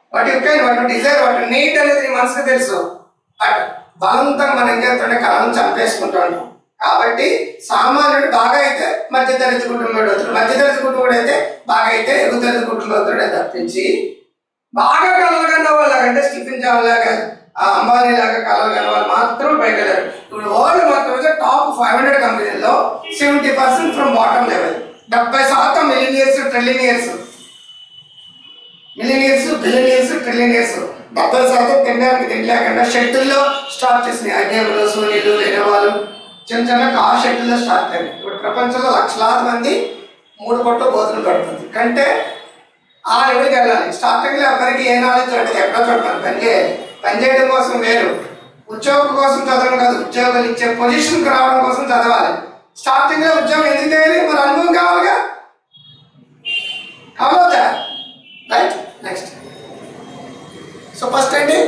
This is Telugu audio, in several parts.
What you can, what you desire, what you need అనేది నీ మనసుకు తెలుసు. బట్ బలవంతంగా మనం ఏం చేస్తుంటే కళను చంపేసుకుంటూ ఉంటాం. కాబట్టి సామాన్యుడు బాగా అయితే మధ్యతరగతి కుటుంబం అవుతాడు, మధ్యతరగతి కుటుంబం అయితే బాగా అయితే ఎగుతరగతి కుటుంబం అవుతాడే తప్పించి బాగా కళలు కన్నా వాళ్ళకంటే స్టీఫెన్ జాబ్ లాగా అంబానీ లాగా కళలు కన్నా వాళ్ళు మాత్రం పైకి వెళ్ళారు. ఇప్పుడు వరల్డ్ మొత్తం మీద టాప్ 500 కంపెనీల్లో 70% from bottom level. 70% millionaires, trillionaires, billionaires, trillionaires. 70% తినడానికి తిండి లేకుండా షెడ్యూల్లో స్టార్ట్ చేసినాయి. ఐబిఎంలు, సోనీలు, లెనోవాలు చిన్న చిన్న కార్ షెడ్యూల్లో స్టార్ట్ అయ్యాయి. ఇప్పుడు ప్రపంచంలో లక్షలాది మంది 3 పూట్ల భోజనం పెడుతుంది కంటే ఆ లెవెల్కి వెళ్ళాలి. స్టార్టింగ్లో ఎవరికి ఏ నాలెడ్జ్ ఉంటుంది, ఎక్కడో చూడతాను పని చేయాలి. పని చేయడం కోసం వేరు, ఉద్యోగం కోసం చదవడం కాదు, ఉద్యోగాలు ఇచ్చే పొజిషన్కి రావడం కోసం చదవాలి. స్టార్టింగ్లో ఉద్యోగం ఎందుకు చేయాలి, మరి అనుభవం కావాలిగా. కావాలా? రైట్. నెక్స్ట్ సో ఫస్ట్ ఏంటి,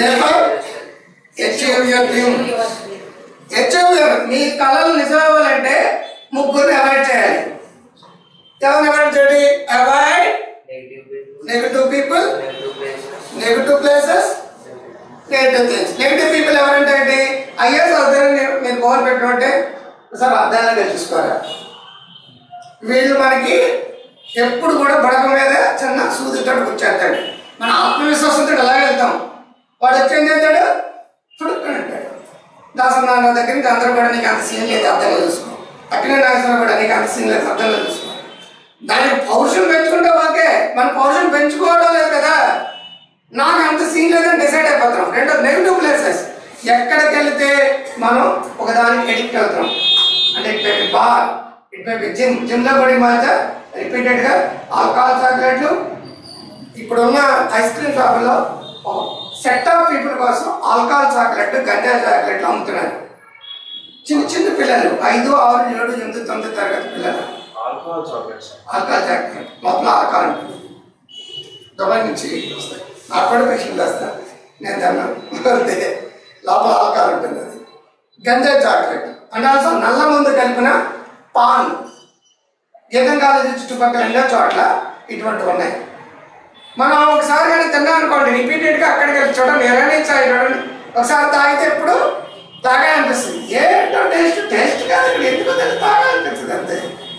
మీ కళలు నిజమవ్వాలంటే ముగ్గురిని అవాయిడ్ చేయాలి. ఎవరిని అవాయిడ్ చేయండి? Avoid negative people, negative places, negative things. Negative people ఎవరంటే ఏంటి? ఐఎస్ అవుతారని మీరు గోల్ పెట్టుకుంటే సార్ అర్థాలుగా చూసుకోరా. వీళ్ళు మనకి ఎప్పుడు కూడా బడక మీద చిన్న సూదితో కూర్చేస్తాడు. మన ఆత్మవిశ్వాసంతో అలాగే వెళ్తాం. వాడు వచ్చి ఏం చేస్తాడు, చుడుక్కుని అంటాడు. దాసనాన్న దగ్గర నుంచి అందరూ కూడా నీకు అంత సీన్ లేదు, అర్థంగా చూసుకో. అక్కడే నాగేశ్వరం కూడా నీకు అంత సీన్ లేదు, అర్థంగా చూసుకో. దానికి పౌరుషం పెంచుకుంటే ఓకే, మన పౌరుషం పెంచుకోవడం లేదు కదా. నాకు అంత సీన్ లేదని డిసైడ్ అయిపోతాం. రెండోది నెగిటివ్ ప్లేసెస్. ఎక్కడికి వెళితే మనం ఒకదానికి ఎడిక్ట్ అవుతాం. అంటే it may be bar, it may be జిమ్లో కూడా మధ్య రిపీటెడ్గా ఆల్కహాల్ చాక్లెట్లు. ఇప్పుడున్న ఐస్ క్రీమ్ షాపులో సెట్ ఆఫ్ పీపుల్ కోసం ఆల్కహాల్ చాక్లెట్, గంజా చాక్లెట్లు అమ్ముతున్నారు. చిన్న చిన్న పిల్లలు 5, 6, 7, 8, 9 తరగతి పిల్లలు. ఆల్కహాల్ చాక్లెట్ లోపల ఆల్కహాల్ ఉంటుంది. దుబాయ్ నుంచి వస్తాయి, నాకు కూడా పేషెంట్లు వస్తారు, నేను తిన్నాను. లోపల ఆల్కహాల్ ఉంటుంది. అది గంజా చాక్లెట్. అండ్ ఆల్సో నల్ల ముందు కలిపిన పాన్. గీతం కాలేజీ చుట్టుపక్కల ఎన్నో చోట్ల ఇటువంటివి ఉన్నాయి. మనం ఒకసారి కానీ తిన్నాం అనుకోండి, రిపీటెడ్గా అక్కడికి వెళ్ళి చూడండి, ఎలాంటి చాయ్ చూడండి, ఒకసారి తాగితే ఎప్పుడు తాగాలనిపిస్తుంది. ఏంటో టేస్ట్ కాదు, ఇక్కడ ఎందుకు తాగాలనిపిస్తుంది అంతే.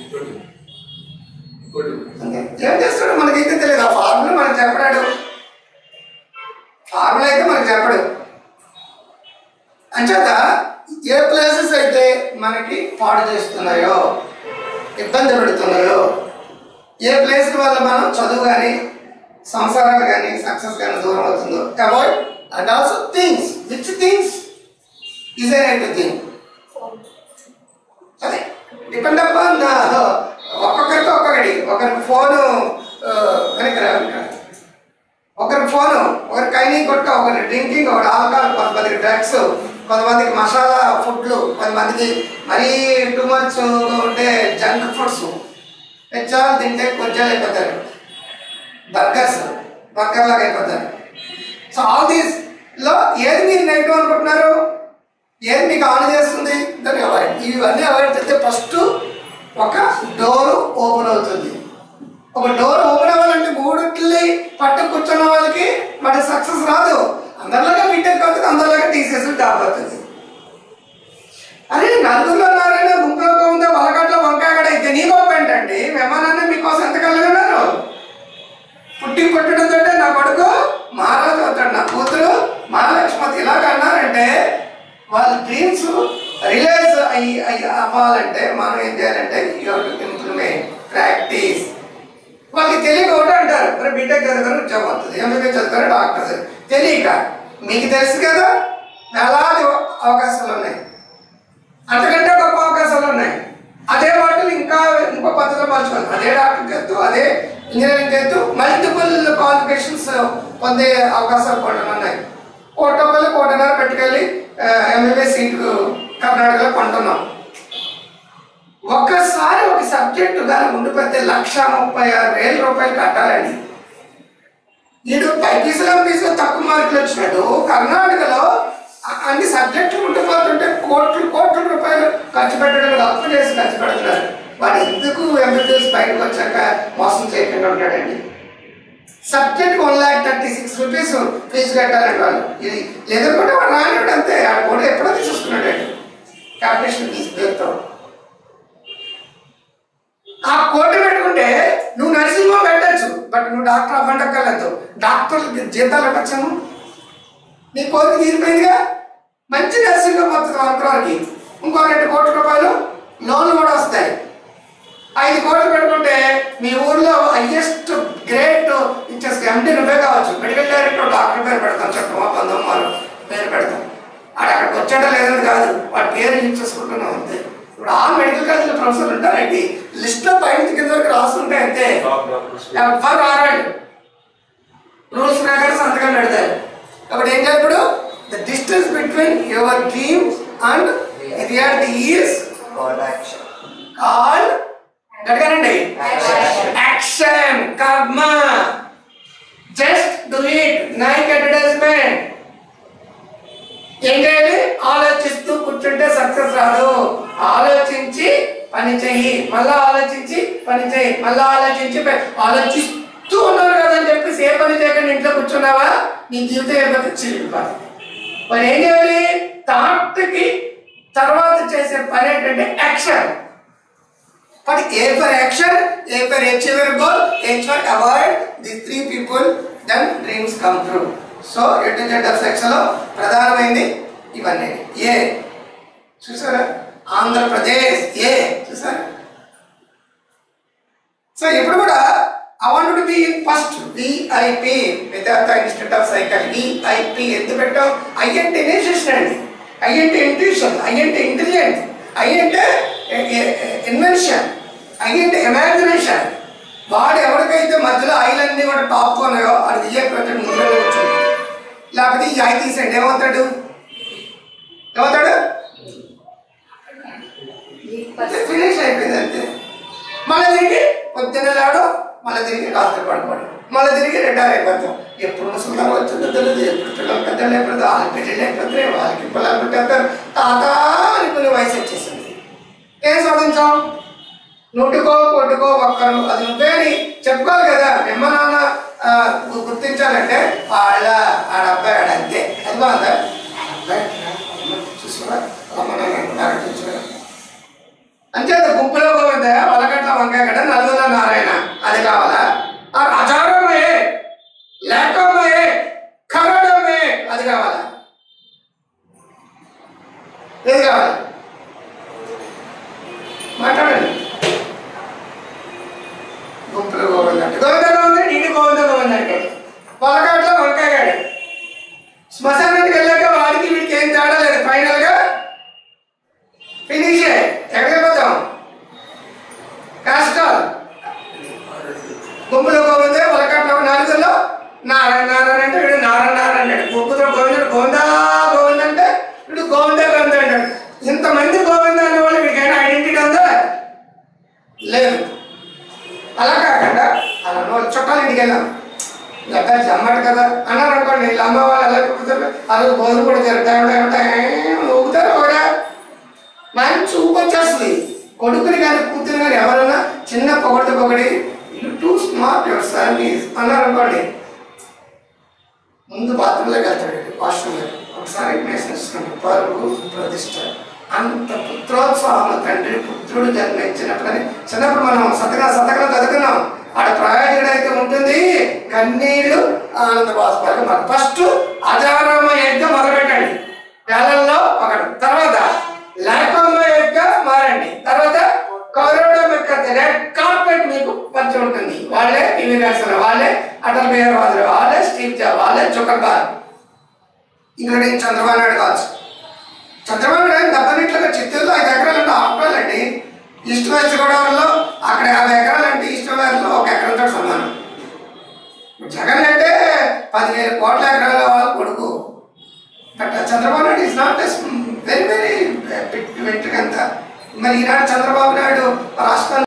ఏం చేస్తాడు మనకైతే తెలియదు. ఆ ఫార్ములా మనకు చెప్పడాడు, ఫార్ములా అయితే మనకు చెప్పడు. అంచేత ఏ ప్లేసెస్ అయితే మనకి పాడు చేస్తున్నాయో, ఇబ్బంది పెడుతున్నాయో, ఏ ప్లేస్ వల్ల మనం చదువు కానీ సంసారాలు కానీ సక్సెస్ కానీ దూరం అవుతుందో avoid. And also things, which things is a negative thing. అదే డిపెండ్ అపాన్ ఒక్కొక్కరికి ఒక్కొక్కటి. ఒకరికి ఫోను ఒకరికి ఫోను, ఒకరికి కైనీ కొట్ట, ఒకరికి డ్రింకింగ్, ఒకటి ఆల్కహాల్, కొంతమందికి డ్రగ్స్, కొంతమందికి మసాలా ఫుడ్లు, కొంతమందికి మరీ టూ మచ్ ఉంటే జంక్ ఫుడ్స్. పెచ్చాలు తింటే కొంచెం అయిపోతారు, బర్గర్ లాగా అయిపోతారు. సో ఆల్ దీస్ లో ఏది మీరు నెగిటివ్ అనుకుంటున్నారు, ఏది మీకు ఆన్ చేస్తుంది, దాన్ని అవాయిడ్. ఇవన్నీ అవాయిడ్ చేస్తే ఫస్ట్ ఒక డోర్ ఓపెన్ అవుతుంది. ఒక డోర్ ఓపెన్ అవ్వాలంటే మూడుట్లి పట్టు కూర్చున్న వాళ్ళకి మన సక్సెస్ రాదు. అందరిలాగా బీటెక్ అవుతుంది, అందరిలాగా టీసీఎస్ జాబ్ అవుతుంది. అరే నలుగురిలో నారాయణ, గుంపులో ఉందా, వలగట్లో వంకాయగడ అయితే నీ గొప్ప ఏంటండి? మేమన్నా మీకోసం ఎంత కలుగున్నారు. పుట్టి పుట్టడంతో నా కొడుకు మహారాజు అవుతాడు, నా కూతురు మహాలక్ష్మతి ఇలాగ అన్నారంటే వాళ్ళ డ్రీమ్స్ రియలైజ్ అవ్వాలంటే మనం ఏం చేయాలంటే ఇంప్లిమెంట్, ప్రాక్టీస్. వాళ్ళకి తెలియక ఒకటి అంటారు, మరి బీటెక్ చదువుతారు ఉద్యోగం వస్తుంది, ఎంబీబీఎస్ చదువుతారు డాక్టర్. తెలియక మీకు తెలుసు కదా వేలాది అవకాశాలు ఉన్నాయి, అంతకంటే గొప్ప అవకాశాలు ఉన్నాయి. అదే వాటిని ఇంకో పద్ధతిలో మర్చుకోవాలి. అదే డాక్టర్ చేస్తూ, అదే ఇంజనీరింగ్ చేస్తూ మల్టిపుల్ క్వాలిఫికేషన్స్ పొందే అవకాశాలు కూడా ఉన్నాయి. 1 రూపాయలు 1.5 పెట్టుకెళ్ళి ఎంబీబీఎస్ సీటు కర్ణాటకలో కొంటున్నాం. ఒక్కసారి ఒక సబ్జెక్టు కానీ ఉండిపోతే 1,36,000 రూపాయలు కట్టాలండి. వీడు పైపీసులో తక్కువ మార్కులు వచ్చినట్టు కర్ణాటకలో అన్ని సబ్జెక్టులు ఉండిపోతుంటే కోట్ల రూపాయలు ఖర్చు పెట్టడానికి అప్పు చేసి ఖర్చు పెడుతున్నారు. వాడు ఎందుకు ఎంబీబీఎస్ బయటకు వచ్చాక మోసం చేయకుండా ఉంటాడండి? సబ్జెక్ట్ 1,36,000 రూపీస్ ఫీజు కట్టాలండి వాళ్ళు. ఇది లేదంటే వాడు రానివాడు అంతే, ఆ కూడా ఎప్పుడో తీసుకొస్తున్నాడు క్యాపిటేషన్ ఫీజు పేరుతో. ఆ కోటి పెట్టుకుంటే నువ్వు నర్సింగ్ హోమ్ పెట్టచ్చు, బట్ నువ్వు డాక్టర్ అవ్వండక్కర్లేదు. డాక్టర్లకి జీతాలు ఇవ్వచ్చాము, నీ కోరిక తీరిపోయిందిగా. మంచి నర్సింగ్ హోమ్ వస్తుంది 1 crore, ఇంకో 2 కోట్ల రూపాయలు లోన్లు కూడా వస్తాయి. 5 కోట్లు పెట్టుకుంటే మీ ఊర్లో హైయెస్ట్ గ్రేట్ ఇచ్చేసి ఎండి నువ్వే కావచ్చు. మెడికల్ డైరెక్టర్ డాక్టర్ పేరు పెడతాం, చట్టమా 19 పేరు పెడతాం. ఆడ అక్కడికి వచ్చాడో లేదని కాదు, వాడి పేరు ఇచ్చేసుకుంటున్నాం అంతే. ఇప్పుడు ఆ మెడికల్ కాలేజ్ ప్రొఫెసర్ ఉంటారండి, లిస్ట్ లో పైన కింద వరకు రాస్తుంటాయి అంతే. ఎవరు రారండి, రూల్స్ ప్రకారం సంతకాలు పెడతారు. కాబట్టి ఏం చేయాలి ఇప్పుడు? The distance between your dream and reality is called గట్టిగానండి యాక్షన్, కర్మ. Just do it, Nike advertisement. ఏం చేయాలి? ఆలోచిస్తూ కూర్చుంటే సక్సెస్ రాదు. ఆలోచించి పని చెయ్యి, మళ్ళా ఆలోచించి పని చెయ్యి, మళ్ళా ఆలోచిస్తూ ఉన్నారు కదని చెప్పేసి ఏ పని చేయకుండా ఇంట్లో కూర్చున్నావా, నీ జీవితం ఏమైతే చిరిగిపోతుంది. మరి ఏం చేయాలి? థాట్కి తర్వాత చేసే పని ఏంటంటే action. But A for action, A for achieve your goal, H for avoid these 3 people, then dreams come true. So A to Z of section లో ప్రధానమైంది ఇవన్నీ. ఏ చూసారా? ఆంధ్రప్రదేశ్ ఏ చూసారా? సో ఇప్పుడు కూడా I want to be in first, VIP, Vedanta Institute of Psychology, VIP. ఎందుకు పెట్టాం? I అంటే ఇన్వెన్షన్ అండి, I అంటే ఇంట్యూషన్, I అంటే ఇంటెలిజెన్స్, I అంటే ఇన్వెన్షన్, I అంటే ఇమాజినేషన్. వాడు ఎవరికైతే మధ్యలో ఐలన్నీ కూడా టాప్ ఉన్నాయో అది విజయపెట్టాడు ముందు కూర్చోండి. లేకపోతే ఈ ఐ తీసేయండి, ఏమవుతాడు? ఫినిష్ అయిపోయింది అంతే. మళ్ళీ తిరిగి పొద్దున్న లేవడం, మళ్ళీ తిరిగి రాత్రి పడుకోవడం, మళ్ళీ తిరిగి రిటైర్ అయిపోతాం. ఎప్పుడు ముసలిదారు వచ్చిందో తెలియదు, ఎప్పుడు పిల్లలు పెద్దలు అయిపోతుంది, వాళ్ళకి పెళ్ళి అయిపోతుంది, వాళ్ళకి పిల్లలు పెట్టేస్తారు. తాత అనుకునే వయసు వచ్చేసింది. ఏం సాధించాం? 100కో 100కో ఒక్కరు, అది నువ్వేని చెప్పుకోవాలి కదా. అమ్మ నాన్న గుర్తించాలంటే ఆడబ్బాయి ఆడంతే, అది బాగుందా? అబ్బాయి చూసుకోరా, అమ్మ నాన్న అంతే. గుంపులో గోవింద, వలగట్ల వంకాయ గడ్డ, నలుగుల నారాయణ, అది కావాలా? అజారమే, లేకమే, కరడమే, అది కావాలా? ఏది కావాలి? మాట్లాడండి. గుంపులో గోవింద అంటే గోవిందగా ఉంది, నీటి గోవిందగా ఉందంటే వలగట్ల వంకాయ గడ్డ. శ్మశానానికి వెళ్ళాక వాడికి వీడికి ఏం తేడా లేదు, ఫైనల్ గా ఫినిష్. ఎక్కడికి పోతాం? కష్టాలు. గుంపులో గోవింద, వలకట్లో నలుగురిలో నారాయణ నారాయణ అంటే వీడు నారాయణ నారాయణ అంటాడు. గుంపులో గోవింద గోవిందా గోవింద అంటే వీడు గోవిందా గోవింద అంటాడు. ఇంతమంది గోవింద అనే వాళ్ళు వీడికైనా ఐడెంటిటీ ఉందా? లేదు. అలా కాకుండా అలా వాళ్ళు చుట్టాలు ఇంటికి వెళ్ళాం, అబ్బాయి అమ్మాట కదా అన్నారు అనుకోండి. వీళ్ళు అమ్మ వాళ్ళు ఎలా కుడుతారు, అది గోధుమ కూడా జరుగుతాయి, ఊపుతారు కూడా. మంచి ఊపు వచ్చేస్తుంది. కొడుకుని కానీ కూతురు కానీ ఎవరైనా చిన్న పొగడి you too smart your son is అన్నారు అనుకోండి, ముందు బాత్రూంలోకి వెళ్తాడు, వాష్రూమ్లో ఒకసారి మేసేసుకుంటాడు. పరుగు ప్రతిష్ట అంత పుత్రోత్సాహం. తండ్రి పుత్రుడు జన్మించినట్టుగానే చిన్నప్పుడు మనం శతకం చదువుకున్నాం. ఆడ ప్రయోజనం అయితే ఉంటుంది, కన్నీళ్ళు ఆనంద బాష్పాలు. మరి ఫస్ట్ అజారామ యజ్ఞం మొదలుపెట్టండి, వేలల్లో ఒకటి. తర్వాత లేకమ్మ యజ్ఞం మారండి. తర్వాత కౌరవం యొక్క రెడ్ కార్పెట్ మీకు పరిచయం ఉంటుంది. వాళ్ళే పివి నరసింహ, వాళ్ళే అటల్ బిహారీ వాజ్పేయి, వాళ్ళే స్టీవ్ జాబ్, వాళ్ళే జుకర్బర్గ్, ఇంక్లూడింగ్ చంద్రబాబు నాయుడు కావచ్చు. చంద్రబాబు నాయుడు దెబ్బనిట్లుగా చిత్తూరులో 5 ఎకరాలు అంటే ఆపుకోవాలండి. ఈస్ట్ వెస్ట్ గోదావరిలో అక్కడ 50 ఎకరాలు అంటే ఈస్ట్ వెస్ట్లో 1 ఎకరంతో సమానం. జగన్ అంటే 15,000 కోట్ల ఎకరాల కొడుకు. But Chandrababu Naidu is not very very big అంతా. మరి ఈనాడు చంద్రబాబు నాయుడు రాష్ట్రాన్ని